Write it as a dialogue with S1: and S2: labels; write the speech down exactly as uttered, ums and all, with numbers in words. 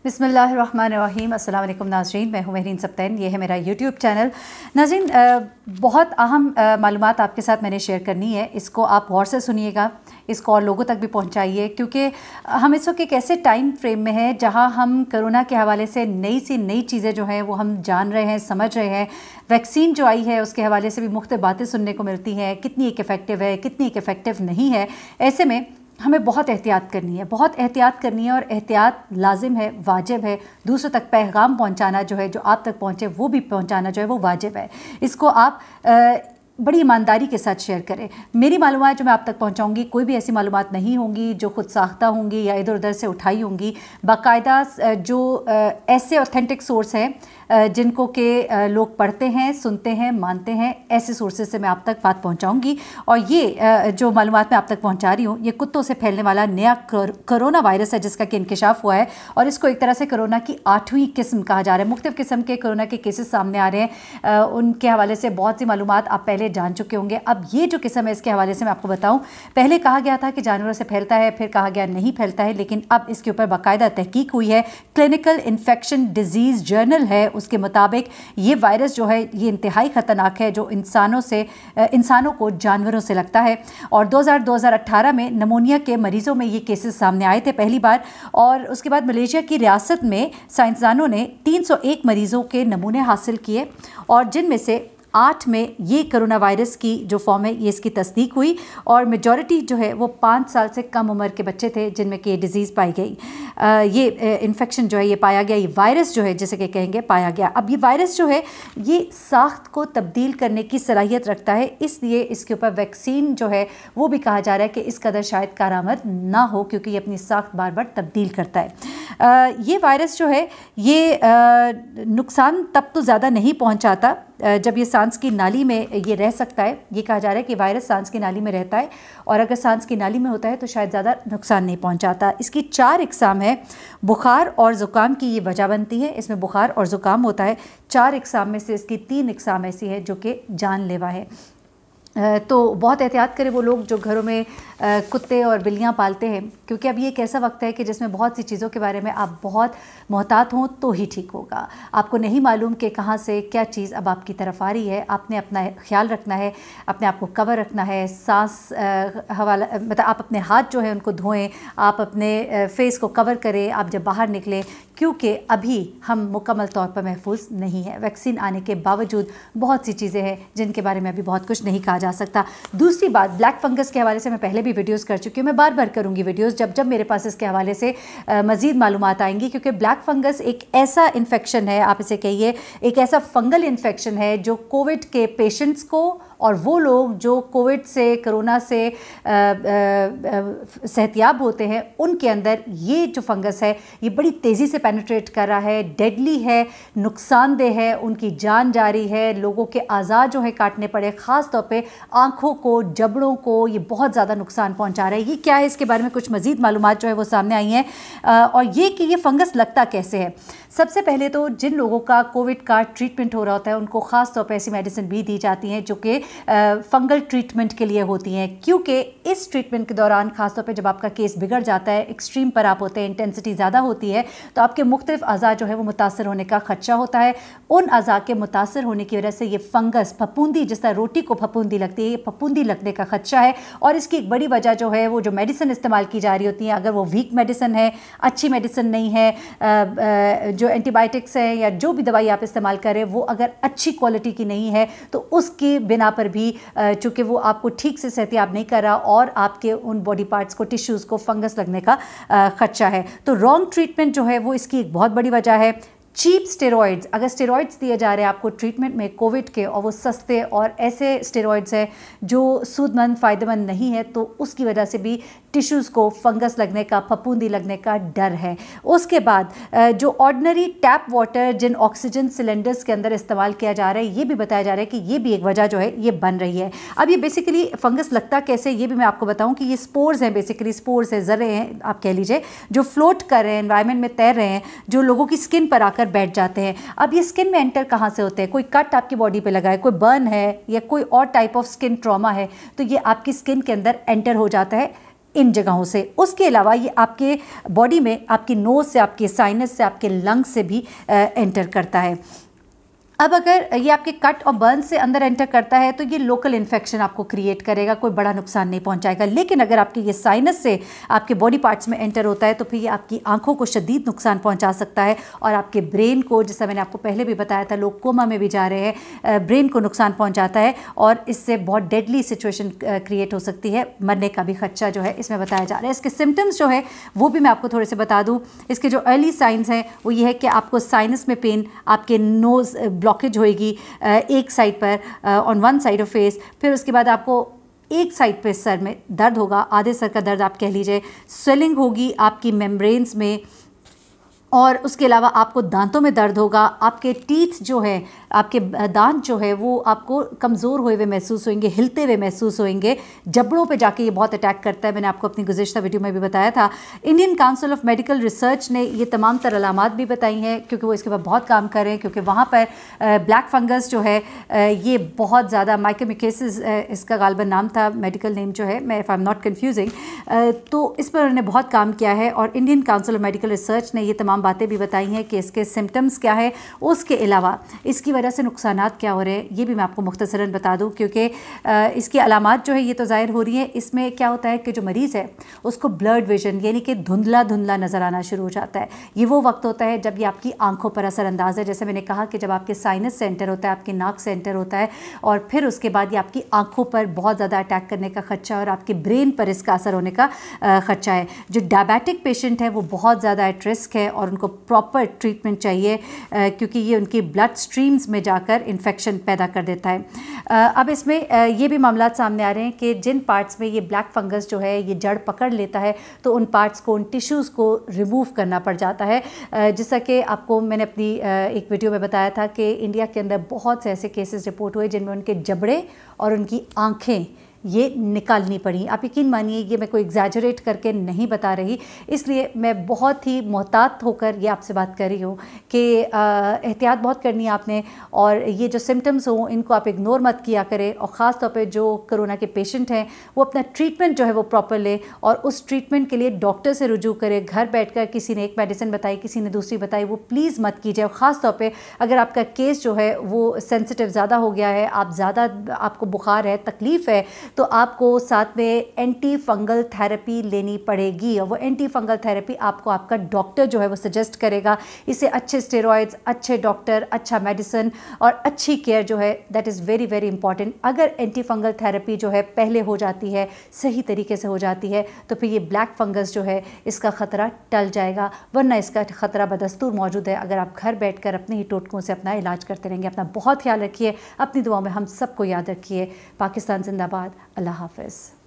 S1: बिस्मिल्लाहिर्रहमानिर्रहीम। अस्सलाम वालेकुम नाज़रीन, मैं हूँ महरीन सिब्तैन, ये है मेरा यूट्यूब चैनल। नाज़रीन, बहुत अहम मालूमात आपके साथ मैंने शेयर करनी है, इसको आप गौर से सुनिएगा, इसको और लोगों तक भी पहुँचाइए, क्योंकि हम इस वक्त एक ऐसे टाइम फ्रेम में हैं जहाँ हम कोरोना के हवाले से नई सी नई चीज़ें जो हैं वो हम जान रहे हैं, समझ रहे हैं। वैक्सीन जो आई है उसके हवाले से भी मुख्तलिफ बातें सुनने को मिलती हैं, कितनी एक इफ़ेक्टिव है, कितनी एक इफ़ेक्टिव नहीं है। ऐसे में हमें बहुत एहतियात करनी है, बहुत एहतियात करनी है और एहतियात लाजिम है, वाजिब है। दूसरों तक पैगाम पहुंचाना जो है, जो आप तक पहुंचे वो भी पहुंचाना जो है वो वाजिब है। इसको आप आ, बड़ी ईमानदारी के साथ शेयर करें। मेरी मालूमात जो मैं आप तक पहुंचाऊंगी कोई भी ऐसी मालूमात नहीं होंगी जो खुद साख्ता होंगी या इधर उधर से उठाई होंगी। बाकायदा जो ऐसे ऑथेंटिक सोर्स हैं जिनको के लोग पढ़ते हैं, सुनते हैं, मानते हैं, ऐसे सोर्सेज से मैं आप तक बात पहुंचाऊंगी। और ये जो मालूमात मैं आप तक पहुंचा रही हूँ, ये कुत्तों से फैलने वाला नया कोरोना वायरस है जिसका कि इंकशाफ हुआ है, और इसको एक तरह से कोरोना की आठवीं किस्म कहा जा रहा है। मुख्तलिफ किस्म के कोरोना के केसेस सामने आ रहे हैं, उनके हवाले से बहुत सी मालूमात आप पहले जान चुके होंगे। अब ये जो किस्म है इसके हवाले से मैं आपको बताऊँ, पहले कहा गया था कि जानवरों से फैलता है, फिर कहा गया नहीं फैलता है, लेकिन अब इसके ऊपर बाकायदा तहकीक हुई है। क्लिनिकल इन्फेक्शन डिजीज़ जर्नल है, उसके मुताबिक ये वायरस जो है ये इंतहाई ख़तरनाक है, जो इंसानों से इंसानों को जानवरों से लगता है। और दो हज़ार अठारह में नमोनिया के मरीज़ों में ये केसेस सामने आए थे पहली बार, और उसके बाद मलेशिया की रियासत में साइंसदानों ने तीन सौ एक मरीज़ों के नमूने हासिल किए, और जिनमें से आठ में ये कोरोना वायरस की जो फॉर्म है ये इसकी तस्दीक हुई, और मेजॉरिटी जो है वो पाँच साल से कम उम्र के बच्चे थे जिनमें कि ये डिज़ीज़ पाई गई। आ, ये इन्फेक्शन जो है ये पाया गया, ये वायरस जो है जिसे कि कहेंगे पाया गया। अब ये वायरस जो है ये साख्त को तब्दील करने की सलाहियत रखता है, इसलिए इसके ऊपर वैक्सीन जो है वो भी कहा जा रहा है कि इस कदर शायद कारआमद ना हो, क्योंकि ये अपनी साख्त बार बार तब्दील करता है। आ, ये वायरस जो है ये नुकसान तब तो ज़्यादा नहीं पहुँचाता जब ये सांस की नाली में ये रह सकता है। ये कहा जा रहा है कि वायरस सांस की नाली में रहता है, और अगर सांस की नाली में होता है तो शायद ज़्यादा नुकसान नहीं पहुंचाता। इसकी चार इकसाम है, बुखार और ज़ुकाम की ये वजह बनती है, इसमें बुखार और ज़ुकाम होता है। चार इकसाम में से इसकी तीन इकसाम ऐसी है जो कि जानलेवा है। तो बहुत एहतियात करें वो लोग जो घरों में कुत्ते और बिल्लियाँ पालते हैं, क्योंकि अब ये एक ऐसा वक्त है कि जिसमें बहुत सी चीज़ों के बारे में आप बहुत मोहतात हों तो ही ठीक होगा। आपको नहीं मालूम कि कहाँ से क्या चीज़ अब आपकी तरफ आ रही है, आपने अपना ख्याल रखना है, अपने आप को कवर रखना है। सांस हवाला मतलब आप अपने हाथ जो है उनको धोएं, आप अपने फेस को कवर करें आप जब बाहर निकलें, क्योंकि अभी हम मुकम्मल तौर पर महफूज नहीं है। वैक्सीन आने के बावजूद बहुत सी चीज़ें हैं जिनके बारे में अभी बहुत कुछ नहीं कहा जा सकता। दूसरी बात, ब्लैक फंगस के हवाले से मैं पहले भी वीडियोस कर चुकी हूँ, मैं बार बार करूँगी वीडियोस जब जब मेरे पास इसके हवाले से मज़ीद मालूमात आएंगी, क्योंकि ब्लैक फंगस एक ऐसा इन्फेक्शन है, आप इसे कहिए एक ऐसा फंगल इन्फेक्शन है जो कोविड के पेशेंट्स को और वो लोग जो कोविड से कोरोना से सेहतियाब होते हैं उनके अंदर ये जो फंगस है ये बड़ी तेज़ी से पेनिट्रेट कर रहा है, डेडली है, नुकसानदेह है, उनकी जान जा रही है, लोगों के आज़ा जो है काटने पड़े, ख़ास तौर पे आँखों को, जबड़ों को ये बहुत ज़्यादा नुकसान पहुँचा रहा है। ये क्या है, इसके बारे में कुछ मज़ीद मालूमात जो है वो सामने आई हैं, और ये कि ये फंगस लगता कैसे है। सबसे पहले तो जिन लोगों का कोविड का ट्रीटमेंट हो रहा होता है उनको ख़ास तौर पर ऐसी मेडिसिन भी दी जाती हैं जो कि फंगल ट्रीटमेंट के लिए होती हैं, क्योंकि इस ट्रीटमेंट के दौरान ख़ास तौर पे जब आपका केस बिगड़ जाता है, एक्सट्रीम पर आप होते हैं, इंटेंसिटी ज़्यादा होती है, तो आपके मुख्तलिफ अज़ा जो है वो मुतासर होने का खदशा होता है। उन अज़ा के मुतासर होने की वजह से ये फंगस फफूंदी, जिस तरह रोटी को फफूंदी लगती है, ये फफूंदी लगने का खदशा है। और इसकी एक बड़ी वजह जो है वो जो मेडिसिन इस्तेमाल की जा रही होती हैं, अगर वो वीक मेडिसिन है, अच्छी मेडिसिन नहीं है, जो एंटीबायोटिक्स है या जो भी दवाई आप इस्तेमाल करें वो अगर अच्छी क्वालिटी की नहीं है तो उसकी बिना पर भी चूँकि वो आपको ठीक से सेहतियाब नहीं कर रहा और आपके उन बॉडी पार्ट्स को, टिश्यूज़ को फंगस लगने का खदशा है। तो रॉन्ग ट्रीटमेंट जो है वो इसकी एक बहुत बड़ी वजह है। चीप स्टेरॉइड्स, अगर स्टेरॉइड्स दिए जा रहे हैं आपको ट्रीटमेंट में कोविड के और वो सस्ते और ऐसे स्टेरॉइड्स हैं जो सूदमंद फ़ायदेमंद नहीं है, तो उसकी वजह से भी टिश्यूज़ को फंगस लगने का, फफूंदी लगने का डर है। उसके बाद जो ऑर्डिनरी टैप वाटर जिन ऑक्सीजन सिलेंडर्स के अंदर इस्तेमाल किया जा रहा है, ये भी बताया जा रहा है कि ये भी एक वजह जो है ये बन रही है। अब ये बेसिकली फंगस लगता कैसे, ये भी मैं आपको बताऊँ कि ये स्पोर्स हैं, बेसिकली स्पोर्स हैं, ज़र्रे हैं आप कह लीजिए, जो फ्लोट कर रहे हैं, एनवायरनमेंट में तैर रहे हैं, जो लोगों की स्किन पर आकर बैठ जाते हैं। अब ये स्किन में एंटर कहाँ से होते हैं, कोई कट आपकी बॉडी पे लगा है, कोई बर्न है या कोई और टाइप ऑफ स्किन ट्रॉमा है, तो ये आपकी स्किन के अंदर एंटर हो जाता है इन जगहों से। उसके अलावा ये आपके बॉडी में आपकी नोज़ से, आपके साइनस से, आपके लंग्स से भी एंटर करता है। अब अगर ये आपके कट और बर्न से अंदर एंटर करता है तो ये लोकल इन्फेक्शन आपको क्रिएट करेगा, कोई बड़ा नुकसान नहीं पहुंचाएगा। लेकिन अगर आपके ये साइनस से आपके बॉडी पार्ट्स में एंटर होता है तो फिर ये आपकी आंखों को शदीद नुकसान पहुंचा सकता है और आपके ब्रेन को, जैसा मैंने आपको पहले भी बताया था, लोग कोमा में भी जा रहे हैं, ब्रेन को नुकसान पहुँचाता है और इससे बहुत डेडली सिचुएशन क्रिएट हो सकती है, मरने का भी खदशा जो है इसमें बताया जा रहा है। इसके सिम्टम्स जो है वो भी मैं आपको थोड़े से बता दूँ। इसके जो अर्ली साइंस हैं वो ये है कि आपको साइनस में पेन, आपके नोज़ ब्लॉकेज होएगी एक साइड पर, on one side of face. फिर उसके बाद आपको एक साइड पे सर में दर्द होगा, आधे सर का दर्द आप कह लीजिए। स्वेलिंग होगी आपकी मेम्ब्रेन्स में और उसके अलावा आपको दांतों में दर्द होगा। आपके टीथ जो है, आपके दांत जो है वो आपको कमज़ोर हुए हुए महसूस होंगे, हिलते हुए महसूस होंगे। जबड़ों पे जाके ये बहुत अटैक करता है, मैंने आपको अपनी गुज़िश्ता वीडियो में भी बताया था। Indian Council of Medical Research ने ये तमाम तर अलामात भी बताई हैं क्योंकि वो इसके ऊपर बहुत काम कर रहे हैं, क्योंकि वहाँ पर ब्लैक फंगस जो है ये बहुत ज़्यादा, माइकोमिकेसिस इसका गालिबन नाम था, मेडिकल नेम जो है, मैं if I am not confusing, तो इस पर उन्होंने बहुत काम किया है और Indian Council of Medical Research ने ये तमाम बातें भी बताई हैं कि इसके सिम्टम्स क्या है, उसके अलावा इसकी वजह से नुकसानात क्या हो रहे हैं, ये भी मैं आपको मुख्तसरन बता दूं। क्योंकि इसकी अलामात जो है ये तो ज़ाहिर हो रही है। इसमें क्या होता है कि जो मरीज़ है उसको ब्लर्ड विजन यानी कि धुंधला धुंधला नज़र आना शुरू हो जाता है। ये वो वक्त होता है जब ये आपकी आंखों पर असरअंदाज है। जैसे मैंने कहा कि जब आपके साइनस से एंटर होता है, आपके नाक से एंटर होता है और फिर उसके बाद ये आपकी आंखों पर बहुत ज़्यादा अटैक करने का खदशा और आपके ब्रेन पर इसका असर होने का खदशा है। जो डायबिटिक पेशेंट है वो बहुत ज़्यादा एट रिस्क है और उनको प्रॉपर ट्रीटमेंट चाहिए क्योंकि ये उनकी ब्लड स्ट्रीम्स में जाकर इन्फेक्शन पैदा कर देता है। अब इसमें ये भी मामला सामने आ रहे हैं कि जिन पार्ट्स में ये ब्लैक फंगस जो है ये जड़ पकड़ लेता है तो उन पार्ट्स को, उन टिश्यूज़ को रिमूव करना पड़ जाता है। जैसा कि आपको मैंने अपनी एक वीडियो में बताया था कि इंडिया के अंदर बहुत से ऐसे केसेस रिपोर्ट हुए जिनमें उनके जबड़े और उनकी आँखें ये निकालनी पड़ी। आप यकीन मानिए ये मैं कोई एग्जैजरेट करके नहीं बता रही, इसलिए मैं बहुत ही मोहतात होकर ये आपसे बात कर रही हूँ कि एहतियात बहुत करनी है आपने और ये जो सिम्टम्स हों इनको आप इग्नोर मत किया करें। और ख़ास तौर पे जो कोरोना के पेशेंट हैं वो अपना ट्रीटमेंट जो है वो प्रॉपर लें और उस ट्रीटमेंट के लिए डॉक्टर से रुजू करें। घर बैठ कर किसी ने एक मेडिसिन बताई, किसी ने दूसरी बताई, वो प्लीज़ मत कीजिए। और ख़ास तौर पर अगर आपका केस जो है वो सेंसिटिव ज़्यादा हो गया है, आप ज़्यादा, आपको बुखार है, तकलीफ़ है, तो आपको साथ में एंटी फंगल थेरेपी लेनी पड़ेगी और वो एंटी फंगल थेरेपी आपको आपका डॉक्टर जो है वो सजेस्ट करेगा। इसे अच्छे स्टेरॉइड्स, अच्छे डॉक्टर, अच्छा मेडिसिन और अच्छी केयर जो है that is very very important. अगर एंटी फंगल थेरेपी जो है पहले हो जाती है, सही तरीके से हो जाती है, तो फिर ये ब्लैक फंगस जो है इसका ख़तरा टल जाएगा, वरना इसका ख़तरा बदस्तूर मौजूद है अगर आप घर बैठ कर अपने ही टोटकों से अपना इलाज करते रहेंगे। अपना बहुत ख्याल रखिए, अपनी दुआओं में हम सबको याद रखिए। पाकिस्तान जिंदाबाद। अल्लाह हाफ़िज़।